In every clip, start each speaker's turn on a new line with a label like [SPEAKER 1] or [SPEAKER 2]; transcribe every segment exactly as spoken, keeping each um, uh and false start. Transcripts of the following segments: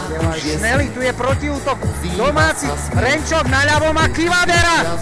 [SPEAKER 1] Šneli, tu je protiútok. Domáci, Renčok naľavo má Kivadera.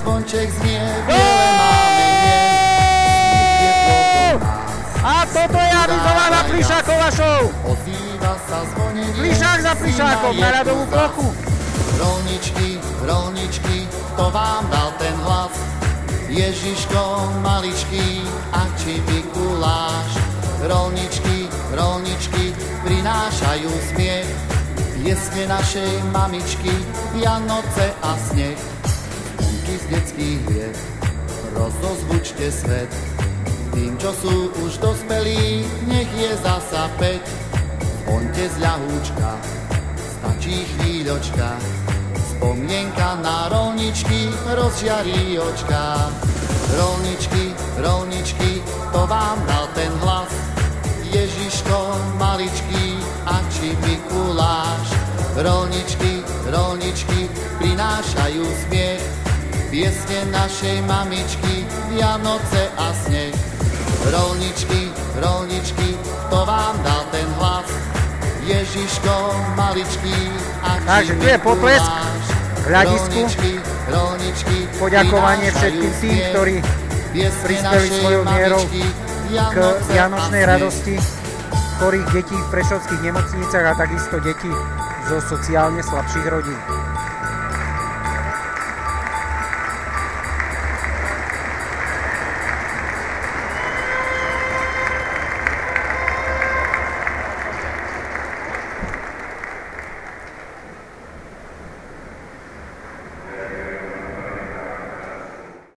[SPEAKER 1] A toto je avizovaná Plišáková show. Plišák za Plišákom na ľadovú plochu.
[SPEAKER 2] Rolničky, rolničky, to vám dal ten hlas. Ježiško maličký, a či Mikuláš. Rolničky, rolničky, prinášajú smiech. Piesne našej mamičky, Vianoce a sneh. Zvonky z detských hier, rozozvučte svet. Tým, čo sú už dospelí, nech je zasa päť. Zvoňte z ľahúčka, stačí chvíľočka. Spomienka na rolničky rozžiarí očka. Rolničky, rolničky, to vám dal ten hlas. Ježiško maličký, a či Mikuláš. Rolničky, rolničky, prinášajú smiech. Piesne našej mamičky, Vianoce a sneh. Rolničky, rolničky, to vám dal ten hlas. Ježiško maličký, a či
[SPEAKER 1] Takže tu je potlesk k hľadisku. Poďakovanie všetkým tým, ktorí prispeli svojou mierou k vianočnej radosti chorých detí v prešovských nemocniciach a takisto detí zo sociálne slabších rodín.